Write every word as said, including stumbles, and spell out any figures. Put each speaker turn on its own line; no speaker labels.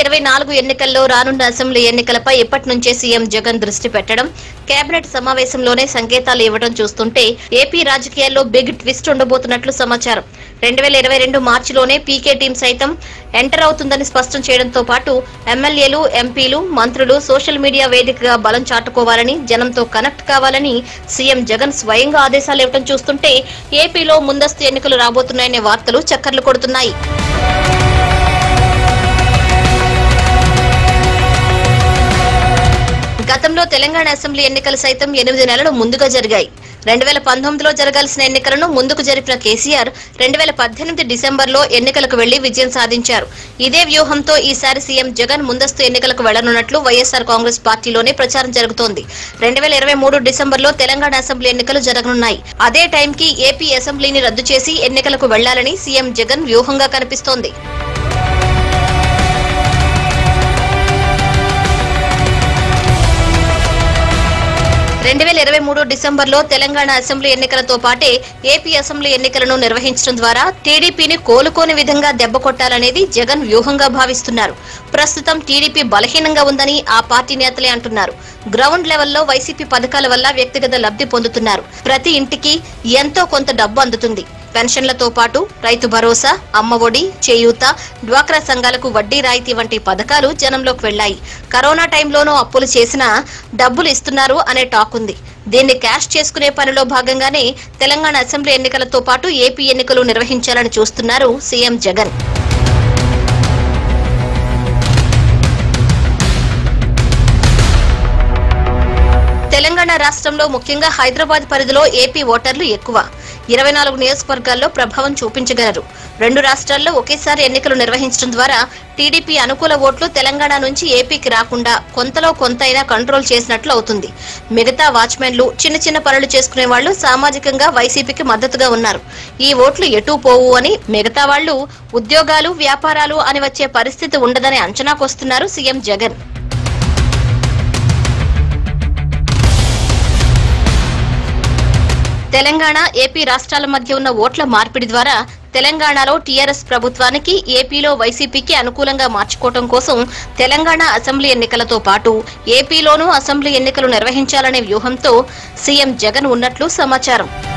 ఇరవై నాలుగు ఎన్నికల్లో రానున్న అసెంబ్లీ ఎన్నికలపై ఇప్పటి నుంచే సీఎం జగన్ దృష్టి పెట్టడం, కేబినెట్ సమావేశంలోనే సంకేతాలు ఇవ్వడం చూస్తుంటే ఏపీ రాజకీయాల్లో బిగ్ ట్విస్ట్ ఉండబోతున్నట్లు సమాచారం. రెండు వేల ఇరవై రెండు మార్చిలోనే పీకే టీం సైతం ఎంటర్ అవుతుందని స్పష్టం చేయడంతో పాటు ఎమ్మెల్యేలు, ఎంపీలు, మంత్రులు సోషల్ మీడియా వేదికగా బలం చాటుకోవాలని, జనంతో కనెక్ట్ కావాలని సీఎం జగన్ స్వయంగా ఆదేశాలు ఇవ్వడం చూస్తుంటే ఏపీలో ముందస్తు ఎన్నికలు రాబోతున్నాయనే వార్తలు చక్కర్లు కొడుతున్నాయి. గతంలో తెలంగాణ అసెంబ్లీ ఎన్నికలు సైతం ఎనిమిది నెలలు ముందుగా జరిగాయి. రెండు వేల పంతొమ్మిదిలో జరగాల్సిన ఎన్నికలను ముందుకు జరిపిన కేసీఆర్ రెండు వేల పద్దెనిమిది డిసెంబర్లో ఎన్నికలకు వెళ్లి విజయం సాధించారు. ఇదే వ్యూహంతో ఈసారి సీఎం జగన్ ముందస్తు ఎన్నికలకు వెళ్లనున్నట్లు వైఎస్ఆర్ కాంగ్రెస్ పార్టీలోనే ప్రచారం జరుగుతోంది. రెండు వేల ఇరవై మూడు డిసెంబర్లో తెలంగాణ అసెంబ్లీ ఎన్నికలు జరగనున్నాయి. అదే టైంకి ఏపీ అసెంబ్లీని రద్దు చేసి ఎన్నికలకు వెళ్లాలని సీఎం జగన్ వ్యూహంగా కనిపిస్తోంది. రెండు వేల ఇరవై మూడు డిసెంబర్లో తెలంగాణ అసెంబ్లీ ఎన్నికలతో పాటే ఏపీ అసెంబ్లీ ఎన్నికలను నిర్వహించడం ద్వారా టీడీపీని కోలుకోని విధంగా దెబ్బ కొట్టాలనేది జగన్ వ్యూహంగా భావిస్తున్నారు. ప్రస్తుతం టీడీపీ బలహీనంగా ఉందని ఆ పార్టీ నేతలే అంటున్నారు. గ్రౌండ్ లెవెల్లో వైసీపీ పథకాల వల్ల వ్యక్తిగత లబ్ధి పొందుతున్నారు. ప్రతి ఇంటికి ఎంతో కొంత డబ్బు అందుతుంది. పెన్షన్లతో పాటు రైతు భరోసా, అమ్మ ఒడి, చేయూత, డ్వాక్రా సంఘాలకు వడ్డీ రాయితీ వంటి పథకాలు జనంలోకి వెళ్లాయి. కరోనా టైంలోనూ అప్పులు చేసినా డబ్బులు ఇస్తున్నారు అనే టాక్ ఉంది. దీన్ని క్యాష్ చేసుకునే పనిలో భాగంగానే తెలంగాణ అసెంబ్లీ ఎన్నికలతో పాటు ఏపీ ఎన్నికలు నిర్వహించాలని చూస్తున్నారు సీఎం జగన్. తెలంగాణ రాష్ట్రంలో ముఖ్యంగా హైదరాబాద్ పరిధిలో ఏపీ ఓటర్లు ఎక్కువ. ఇరవై నాలుగు నియోజకవర్గాల్లో ప్రభావం చూపించగలరు. రెండు రాష్ట్రాల్లో ఒకేసారి ఎన్నికలు నిర్వహించడం ద్వారా టీడీపీ అనుకూల ఓట్లు తెలంగాణ నుంచి ఏపీకి రాకుండా కొంతలో కొంతైనా కంట్రోల్ చేసినట్లు అవుతుంది. మిగతా వాచ్మెన్లు, చిన్న చిన్న పనులు చేసుకునే వాళ్లు సామాజికంగా వైసీపీకి మద్దతుగా ఉన్నారు. ఈ ఓట్లు ఎటూ పోవు అని, మిగతా వాళ్లు ఉద్యోగాలు, వ్యాపారాలు అని వచ్చే పరిస్థితి ఉండదని అంచనాకొస్తున్నారు సీఎం జగన్. తెలంగాణ, ఏపీ రాష్ట్రాల మధ్య ఉన్న ఓట్ల మార్పిడి ద్వారా తెలంగాణలో టీఆర్ఎస్ ప్రభుత్వానికి, ఏపీలో వైసీపీకి అనుకూలంగా మార్చుకోవడం కోసం తెలంగాణ అసెంబ్లీ ఎన్నికలతో పాటు ఏపీలోనూ అసెంబ్లీ ఎన్నికలు నిర్వహించాలనే వ్యూహంతో సీఎం జగన్ ఉన్నట్లు సమాచారం.